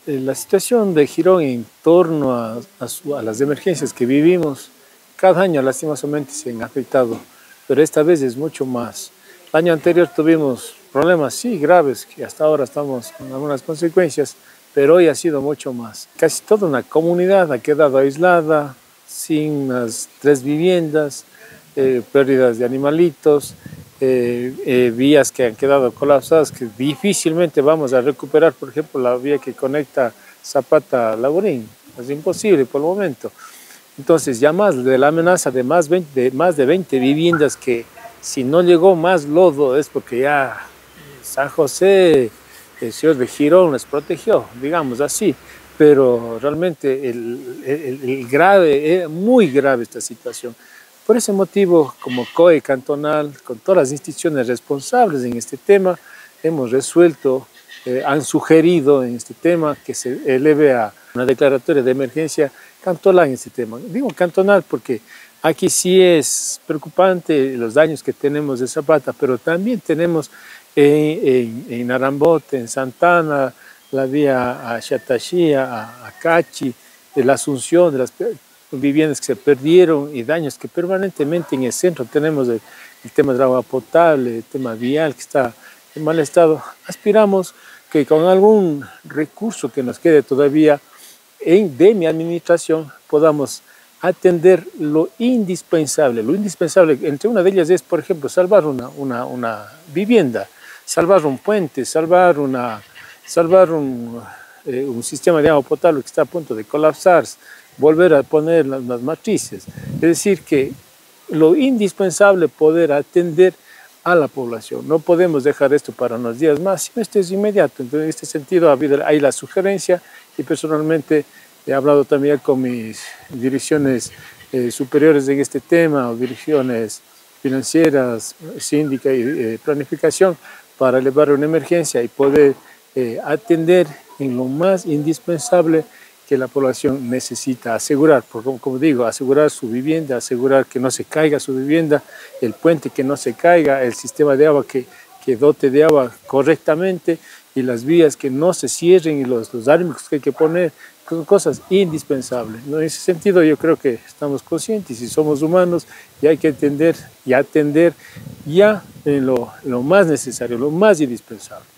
La situación de Girón en torno a las emergencias que vivimos, cada año lastimosamente se han afectado, pero esta vez es mucho más. El año anterior tuvimos problemas, sí, graves, que hasta ahora estamos con algunas consecuencias, pero hoy ha sido mucho más. Casi toda una comunidad ha quedado aislada, sin las 3 viviendas, pérdidas de animalitos, vías que han quedado colapsadas, que difícilmente vamos a recuperar. Por ejemplo, la vía que conecta Zapata a Lagurín, es imposible por el momento. Entonces, ya más de la amenaza de más de 20 viviendas, que si no llegó más lodo es porque ya San José, el señor de Girón, les protegió, digamos así. Pero realmente muy grave esta situación. Por ese motivo, como COE cantonal, con todas las instituciones responsables en este tema, hemos resuelto, han sugerido en este tema que se eleve a una declaratoria de emergencia cantonal en este tema. Digo cantonal porque aquí sí es preocupante los daños que tenemos de Zapata, pero también tenemos en Narambote, en Santana, la vía a Xataxí, a Cachi, de la Asunción, de las viviendas que se perdieron y daños que permanentemente en el centro tenemos, el tema del agua potable, el tema vial que está en mal estado. Aspiramos que con algún recurso que nos quede todavía de mi administración podamos atender lo indispensable. Lo indispensable, entre una de ellas es, por ejemplo, salvar una vivienda, salvar un puente, salvar un sistema de agua potable que está a punto de colapsar, volver a poner las matrices. Es decir, que lo indispensable poder atender a la población. No podemos dejar esto para unos días más, sino esto es inmediato. Entonces, en este sentido, ha habido ahí la sugerencia y personalmente he hablado también con mis direcciones superiores en este tema, o direcciones financieras, síndica y planificación, para elevar una emergencia y poder atender en lo más indispensable que la población necesita, asegurar, como digo, asegurar su vivienda, asegurar que no se caiga su vivienda, el puente que no se caiga, el sistema de agua que dote de agua correctamente y las vías que no se cierren y los árboles que hay que poner, son cosas indispensables, ¿no? En ese sentido yo creo que estamos conscientes y somos humanos y hay que entender y atender ya en lo más necesario, lo más indispensable.